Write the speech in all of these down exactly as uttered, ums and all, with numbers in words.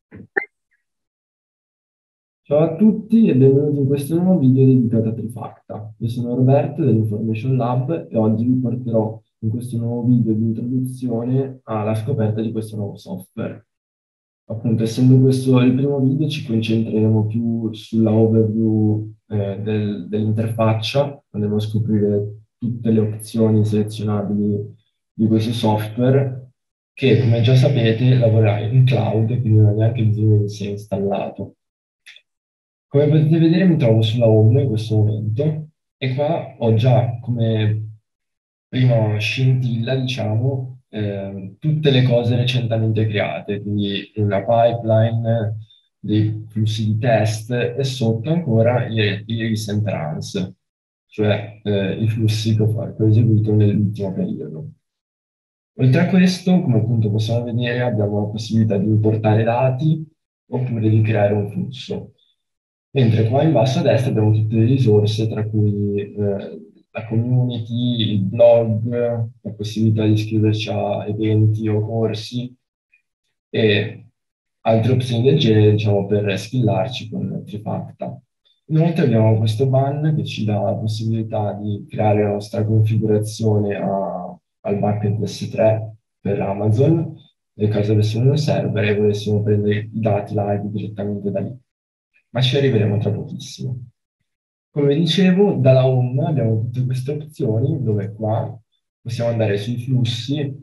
Ciao a tutti e benvenuti in questo nuovo video dedicato a Trifacta. Io sono Roberto dell'Information Lab e oggi vi porterò in questo nuovo video di introduzione alla scoperta di questo nuovo software. Appunto, essendo questo il primo video, ci concentreremo più sulla overview eh, del- dell'interfaccia, andremo a scoprire tutte le opzioni selezionabili di questo software, che come già sapete lavorerà in cloud, quindi non ha neanche bisogno di essere installato. Come potete vedere mi trovo sulla home in questo momento e qua ho già come prima scintilla, diciamo, eh, tutte le cose recentemente create, quindi una pipeline, dei flussi di test e sotto ancora i, i recent runs, cioè eh, i flussi che ho, fa- che ho eseguito nell'ultimo periodo. Oltre a questo, come appunto possiamo vedere, abbiamo la possibilità di importare dati oppure di creare un flusso. Mentre qua in basso a destra abbiamo tutte le risorse, tra cui eh, la community, il blog, la possibilità di iscriverci a eventi o corsi e altre opzioni del genere, diciamo, per skillarci con Trifacta. Inoltre abbiamo questo ban che ci dà la possibilità di creare la nostra configurazione a- al bucket S tre per Amazon, nel caso avessimo un server e volessimo prendere i dati live direttamente da lì. Ma ci arriveremo tra pochissimo. Come dicevo, dalla home abbiamo tutte queste opzioni dove qua possiamo andare sui flussi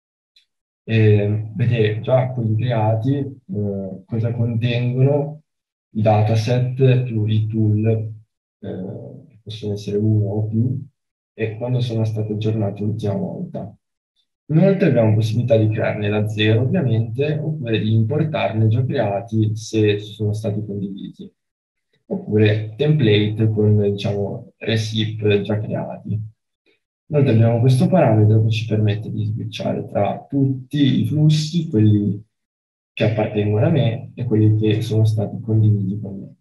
e vedere già quelli creati, eh, cosa contengono i dataset più i tool, eh, che possono essere uno o più, e quando sono stati aggiornati l'ultima volta. Inoltre abbiamo possibilità di crearne da zero, ovviamente, oppure di importarne già creati se sono stati condivisi, oppure template con, diciamo, recip già creati. Inoltre abbiamo questo parametro che ci permette di switchare tra tutti i flussi, quelli che appartengono a me e quelli che sono stati condivisi con me.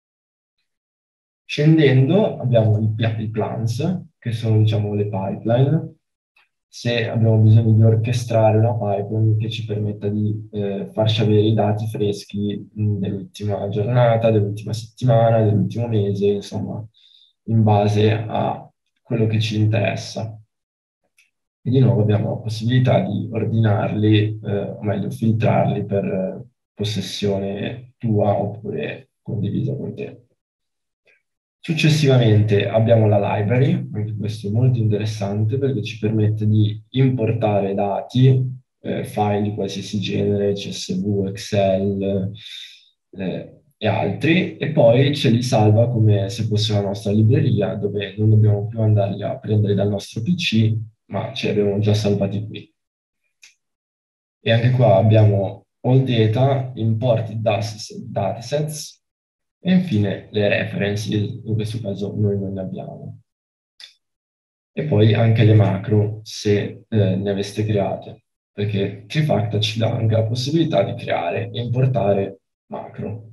Scendendo abbiamo i, pia- i plans, che sono diciamo le pipeline. Se abbiamo bisogno di orchestrare una pipeline che ci permetta di eh, farci avere i dati freschi mh, dell'ultima giornata, dell'ultima settimana, dell'ultimo mese, insomma, in base a quello che ci interessa. E di nuovo abbiamo la possibilità di ordinarli, eh, o meglio, filtrarli per eh, possessione tua oppure condivisa con te. Successivamente abbiamo la library, anche questo è molto interessante perché ci permette di importare dati, eh, file di qualsiasi genere, C S V, Excel, eh, e altri, e poi ce li salva come se fosse la nostra libreria, dove non dobbiamo più andarli a prendere dal nostro P C, ma ce li abbiamo già salvati qui. E anche qua abbiamo all data, import das- datasets e infine le references, in questo caso noi non ne abbiamo. E poi anche le macro, se eh, ne aveste create, perché Trifacta ci dà anche la possibilità di creare e importare macro.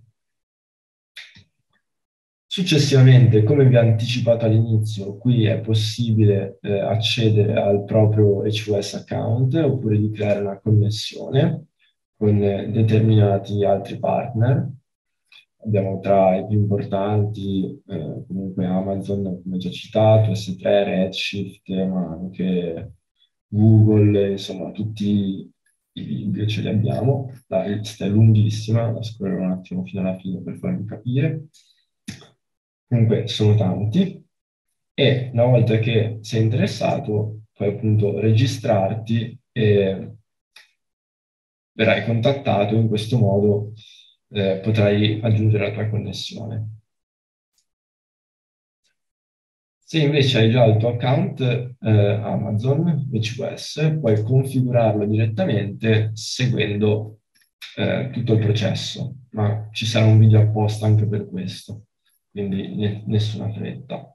Successivamente, come vi ho anticipato all'inizio, qui è possibile eh, accedere al proprio H O S account oppure di creare una connessione con eh, determinati altri partner. Abbiamo tra i più importanti eh, comunque Amazon, come già citato, S tre, Redshift, ma anche Google, insomma, tutti i libri ce li abbiamo. La lista è lunghissima, la scorrerò un attimo fino alla fine per farvi capire. Comunque sono tanti e una volta che sei interessato puoi appunto registrarti e verrai contattato, in questo modo eh, potrai aggiungere la tua connessione. Se invece hai già il tuo account eh, Amazon H O S, puoi configurarlo direttamente seguendo eh, tutto il processo, ma ci sarà un video apposta anche per questo, quindi ne- nessuna fretta.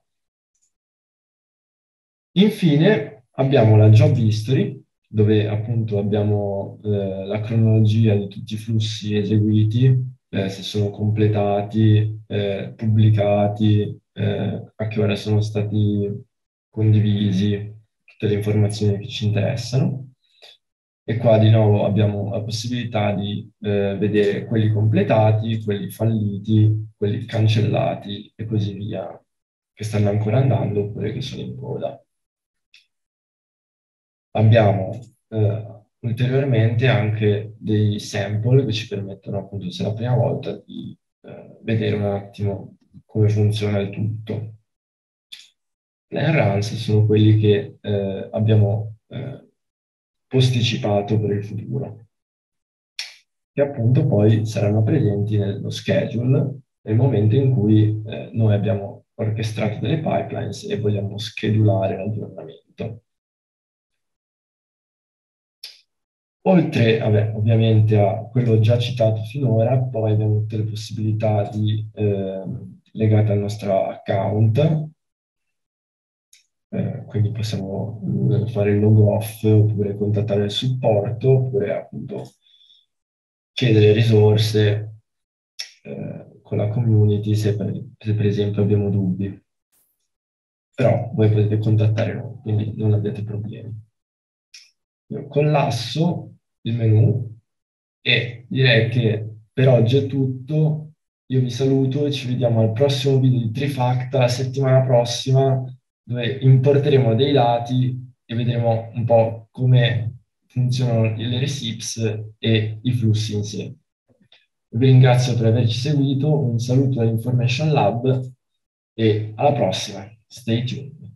Infine abbiamo la job history, dove appunto abbiamo eh, la cronologia di tutti i flussi eseguiti, eh, se sono completati, eh, pubblicati, eh, a che ora sono stati condivisi, tutte le informazioni che ci interessano. E qua di nuovo abbiamo la possibilità di eh, vedere quelli completati, quelli falliti, quelli cancellati e così via, che stanno ancora andando oppure che sono in coda. Abbiamo eh, ulteriormente anche dei sample che ci permettono appunto, se è la prima volta, di eh, vedere un attimo come funziona il tutto. Plan runs sono quelli che eh, abbiamo eh, posticipato per il futuro, che appunto poi saranno presenti nello schedule nel momento in cui eh, noi abbiamo orchestrato delle pipelines e vogliamo schedulare l'aggiornamento. Oltre, vabbè, ovviamente a quello già citato finora, poi abbiamo tutte le possibilità di, eh, legate al nostro account, eh, quindi possiamo eh, fare il log off oppure contattare il supporto oppure appunto chiedere risorse eh, con la community se per, se per esempio abbiamo dubbi. Però voi potete contattare noi, quindi non abbiate problemi. Io collasso il menu e direi che per oggi è tutto. Io vi saluto e ci vediamo al prossimo video di Trifacta la settimana prossima, dove importeremo dei dati e vedremo un po' come funzionano le receipts e i flussi in sé. Vi ringrazio per averci seguito, un saluto dall'Information Lab e alla prossima. Stay tuned.